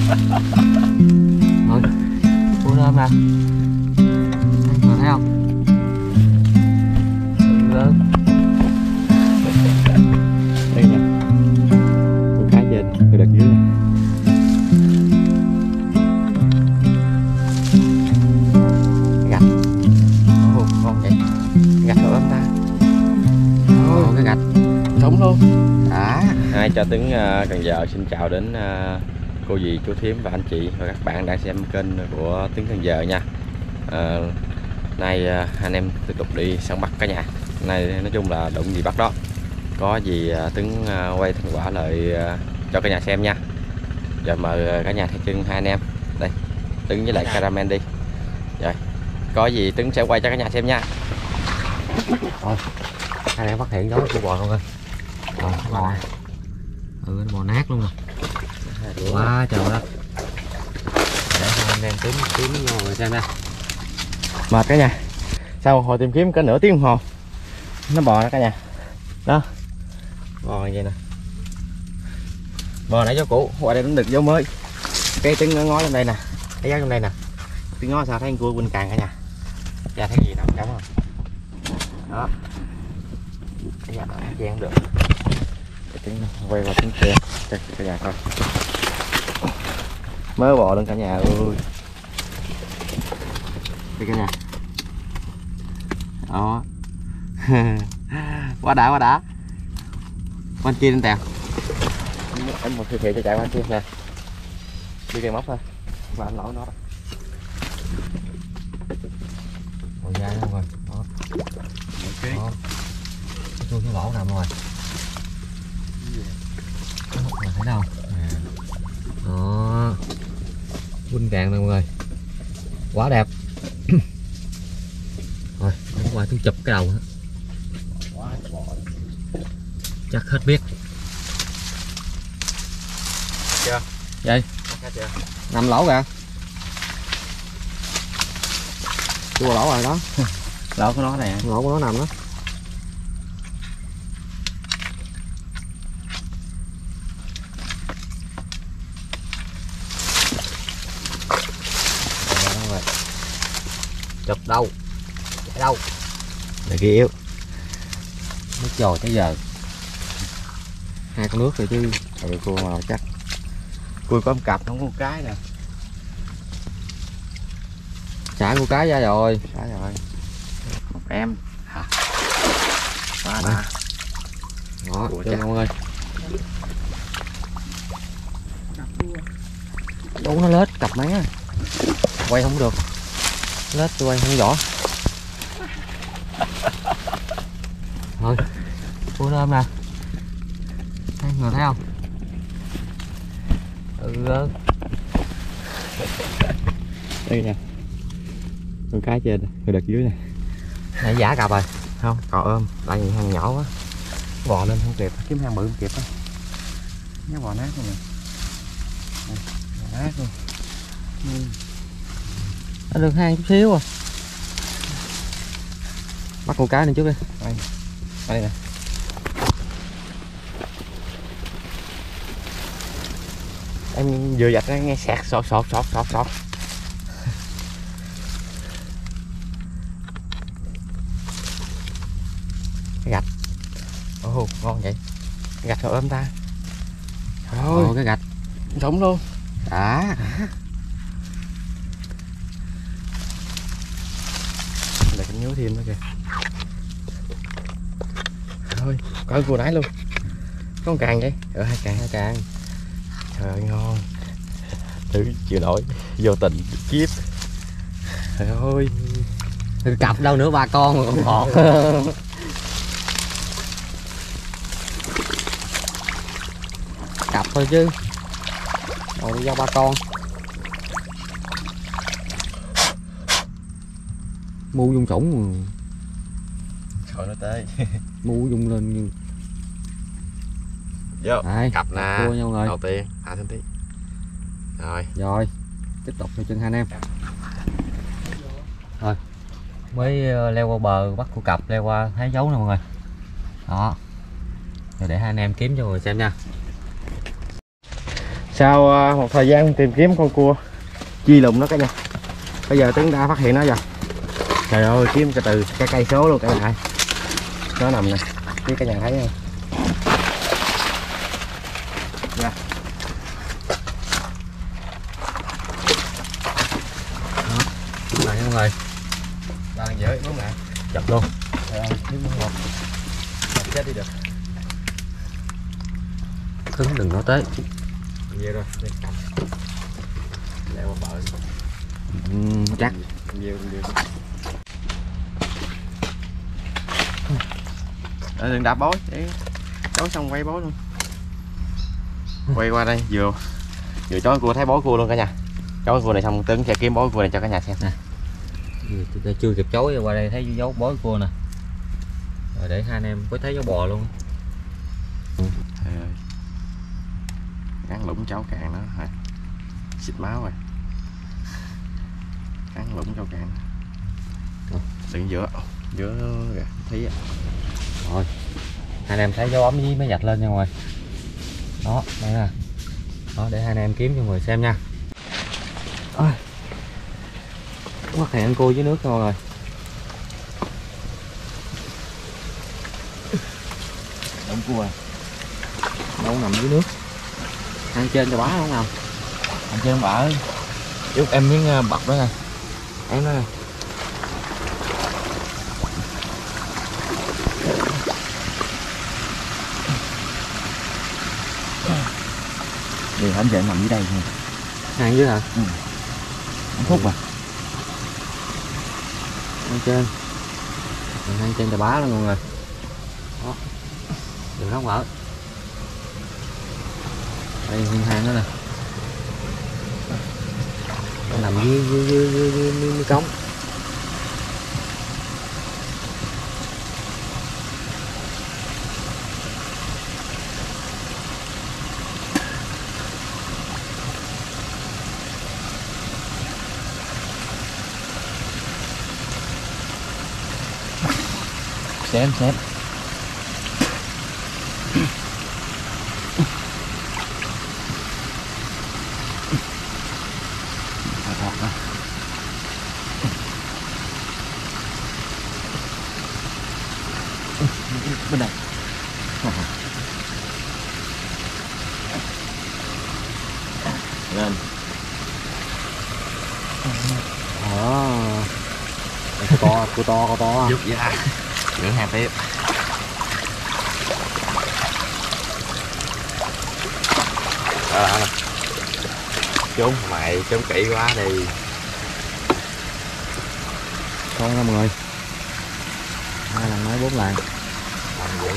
Thôi, cua lên nè. Người thấy không? Lớn. Đây nè, con cá trên, cái đợt dưới nè. Gạch. Ồ, ngon vậy. Gạch rồi ấm ta. Ồ, cái gạch. Sống luôn. Hai cho Tuấn Cần Giờ xin chào đến cô dì, chú thím và anh chị và các bạn đang xem kênh của Tuấn Cần Giờ nha. Nay anh em tiếp tục đi săn bắt cả nhà. Nay nói chung là đụng gì bắt đó. Có gì Tuấn quay thành quả lại cho cả nhà xem nha. Giờ mời cả nhà theo chân hai anh em. Đây, Tuấn với lại Caramel đi. Rồi, có gì Tuấn sẽ quay cho cả nhà xem nha. Thôi, hai anh em phát hiện đó của bò không ơi. Bò. Nó bò nát luôn rồi. Quá trời đất. Để anh em kiếm rồi xem nha. Mệt cả nhà. Sau một hồi tìm kiếm cả nửa tiếng đồng hồ nó bò đó cả nhà. Đó. Bò như vậy nè. Bò nãy dấu cũ, qua đây đánh được dấu mới. Cái trứng nó ngó trong đây nè. Cái giá trong đây nè. Trứng ngó sao thấy con cua quỳnh càng cả nhà. Dạ thấy gì đâu, cảm ơn. Đó. Cái giá đó chen được. Cái trứng quay vào trứng kia cho cả nhà coi. Mới bò lên cả nhà ơi. Đây cả nhà. Đó. Quá đã. Con kia lên tèo. Em một thiệt cho chạy qua kia nè. Đi cây móc thôi. Và anh lỗi nó đó. Ngồi ra luôn rồi. Đó. Ok. Đó. Tôi cái lỗ nằm rồi. Mày thấy đâu? Đó. Quỳnh càng nè mọi người. Quá đẹp. Rồi, ở ngoài tôi chụp cái đầu nữa. Chắc hết biết. Chưa? Vậy? Chưa? Nằm lỗ kìa. Chua lỗ rồi đó. Lỗ của nó này. Lỗ của nó nằm đó. Rồi. Chụp đâu? Chạy đâu? Để kia yếu. Nước trồi tới giờ. Hai con nước rồi chứ. Rồi cua màu chắc. Cua có một cặp không có một cái nè. Xả của cái ra rồi. Xả rồi. Một em. Hả? Quá đã. Đó, cho mọi người. Đâu nó lết cặp máy á. Quay không được. Lết tôi quay không rõ. Thôi. Cua lên nè. Thấy người thấy không? Đây nè. Con cá trên rồi đợt dưới nè. Nãy giả cặp rồi. Không, còn ôm. Tại vì hang nhỏ quá. Bò lên không kịp, kiếm hang bự không kịp á. Nó bò nát luôn nè. Bò nát luôn. Nó được hang chút xíu à. Bắt con cá lên trước đi. Đây nè. Em vừa giặt nghe sẹt sọt. Cái gạch. Ồ, ngon vậy. Cái gạch rồi ôm ta. Ồ, cái gạch. Sống luôn. Đã. Để cái nhớ thêm nữa kìa. Thôi, có cua nãy luôn. Có một càng vậy? Hai càng. Trời ơi ngon. Thử chịu nổi. Vô tình kiếp. Trời ơi. Cặp đâu nữa ba con mà còn ngọt. Cặp thôi chứ. Rồi đi ra ba con. Mu dung sủng mà. Trời nó tê. Mu dung lên như. Vô. Đây, Cặp nè. cua nhau rồi. Đầu tiên, hạ thêm tí. Rồi, tiếp tục theo chân hai anh em. Rồi, mới leo qua bờ bắt cua cặp, leo qua thấy dấu nè mọi người. Đó. Rồi để hai anh em kiếm cho mọi người xem nha. Sau một thời gian tìm kiếm con cua chi lùn đó cả nhà, bây giờ Tuấn đã phát hiện nó rồi. Trời ơi, kiếm từ cái cây số luôn cả nhà. Nó nằm nè, biết cả nhà thấy không? Dạ. Đó, này mọi người. Đang dễ đúng nè. Chập luôn. Trời ơi, nước nó ngọt. Chết đi được. Cứng đừng nói tới. Nhiều rồi, đi cầm. Leo qua bờ. Chắc. Nhiều. Đừng đạp bối, để chối xong quay bối luôn. Quay qua đây, vừa chối cua thấy bối cua luôn cả nhà. Chối cua này xong Tuấn sẽ kiếm bối cua này cho cả nhà xem nè. Chưa kịp chối qua đây thấy dấu bối cua nè. Rồi để hai anh em có thấy dấu bò luôn. Cắn lũng cháu càng nó rồi. Xịt máu rồi. Cắn lũng cháu càng. Đừng giữa kìa, thấy á. Rồi. Hai anh em thấy dấu ấm với mấy vạch lên nha mọi người. Đó, đây nè. Đó, để hai anh em kiếm cho mọi người xem nha. Ôi. Phát hiện cua dưới nước nha mọi người. Đụng cua à. Đâu nằm dưới nước. Ăn trên cho bá không nào. Ăn trên bả ơi. Giúp em miếng bọc đó nè. Em đó nè. Thì anh sẽ nằm dưới đây thôi. Ăn dưới hả? Ừ. Ăn phút à. Ăn trên. Mình ăn trên cho bá luôn mọi người. Đó. Đừng nó mở. Đây hang đó nè. Nó nằm dưới cống. Xem bên này lên Cua to giúp ra những hạt tiếp đó nè. Trốn mày trốn kỹ quá đi. con đó mọi người. 2 lần mấy 4 lần. Làm dữ.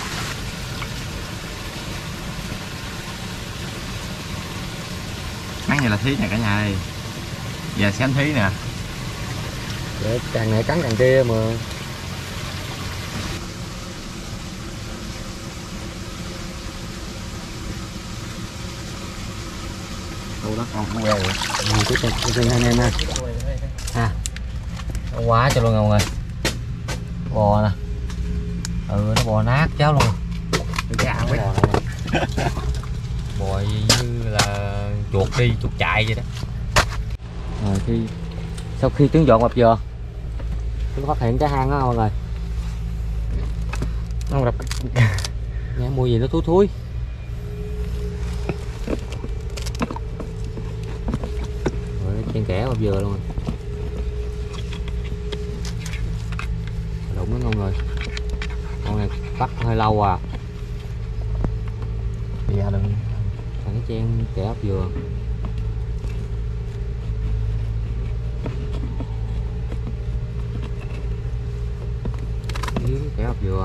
Mấy này là thí nè cả nhà ơi. Giờ xem thí nè. Để càng này cắn càng kia mà. Đâu đó con cũng queo rồi. Tiếp tục xin anh em ha. Nó quá cho luôn mọi người. Bò nè. Nó bò nát cháo luôn. Bò như là chuột đi chuột chạy vậy đó. Rồi sau khi Tuấn dọn mập dừa, Tuấn phát hiện cái hang đó mọi người. Nó đập Nghe mùi gì nó thúi. Rồi chen kẽ mập dừa luôn. Đụng nó ngon rồi. Con này bắt hơi lâu à. Dạ đừng. Phải chen kẽ mập dừa. Kẻ ốc dừa.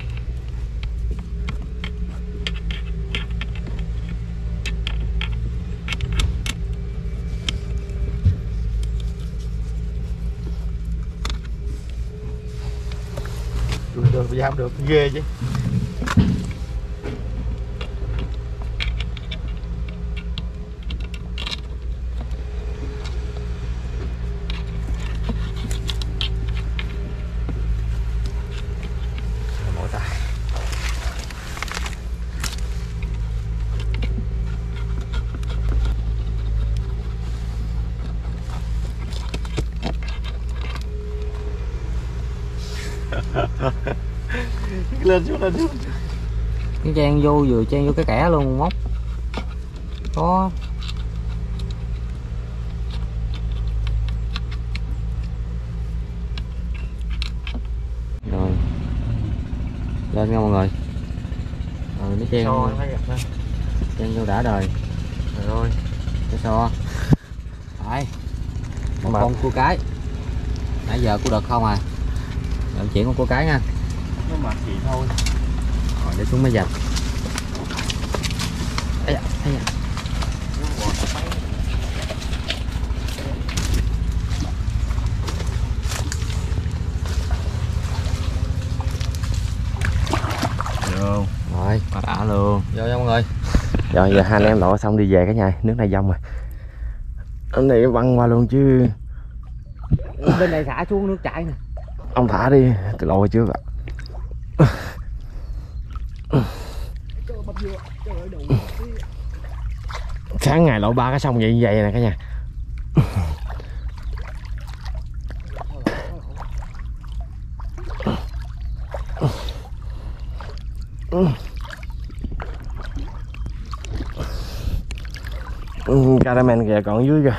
Được dám được ghê chứ. Lên xuống lên xuống. Cái chen vô vừa chen vô cái kẻ luôn móc. Có. Rồi. Lên nha mọi người. Rồi nó chen vô đã đời. Rồi. Cái so. Đấy. Một con cua cái. Nãy giờ cua đực không à. Rồi chuyển con cua cái nha. Nó mệt chị thôi. Rồi để xuống mới dập. Ây da, ây da. Vô. Rồi, đã luôn. Vô nha mọi người. Rồi giờ hai anh em lội xong đi về cả nhà, nước này dông rồi. Anh này băng qua luôn chứ. Bên này thả xuống nước chảy nè. Ông thả đi, tôi lội trước ạ. Sáng ngày lội 3 cái sông vậy như vậy nè cả nhà. Caramel kìa còn ở dưới kìa.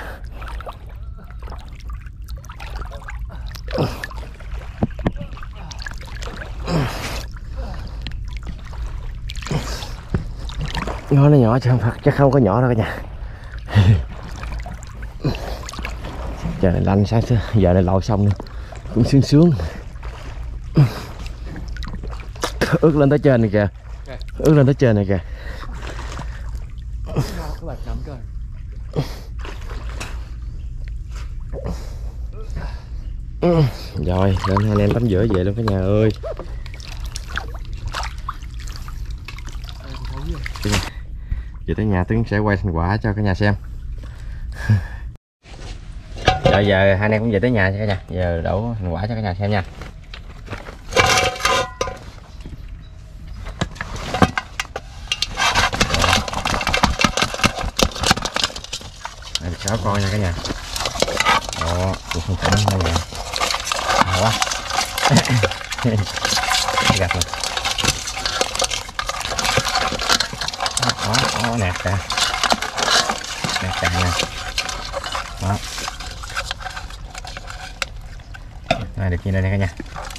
Nó nhỏ chứ không thật, chắc không có nhỏ đâu cả nhà. Trời này lạnh sáng giờ này lội xong cũng sướng sướng. Ướt lên tới trên này kìa. Ướt lên tới trên này kìa. Rồi lên hai anh em tắm rửa về luôn cả nhà ơi. Về tới nhà Tuấn sẽ quay thành quả cho cả nhà xem. Rồi giờ hai anh em cũng về tới nhà cho cả nhà. Giờ đổ thành quả cho cả nhà xem nha. Đây 6 con nha cả nhà. Đó, cũng không phải đâu nha. Quá. Gặp rồi. Đó, nạt ra. Nạt ra nha. Đó. Rồi, được như đây nè cả nhà.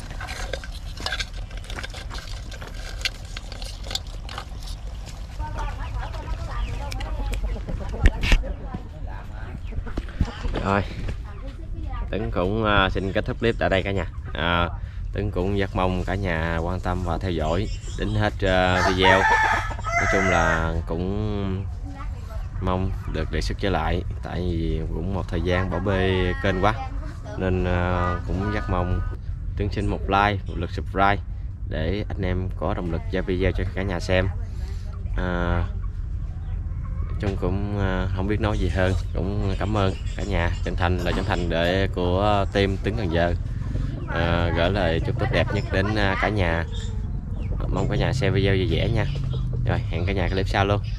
Rồi Tuấn cũng xin kết thúc clip tại đây cả nhà. Tuấn cũng rất mong cả nhà quan tâm và theo dõi đến hết video. Nói chung là cũng mong được đề xuất trở lại, tại vì cũng một thời gian bỏ bê kênh quá nên cũng rất mong Tuấn xin một like, một lượt subscribe để anh em có động lực ra video cho cả nhà xem. Chung cũng không biết nói gì hơn, cũng cảm ơn cả nhà, chân thành lời chân thành để của team Tuấn Cần Giờ gửi lời chúc tốt đẹp nhất đến cả nhà. Mong cả nhà xem video vui vẻ nha. Rồi hẹn cả nhà clip sau luôn.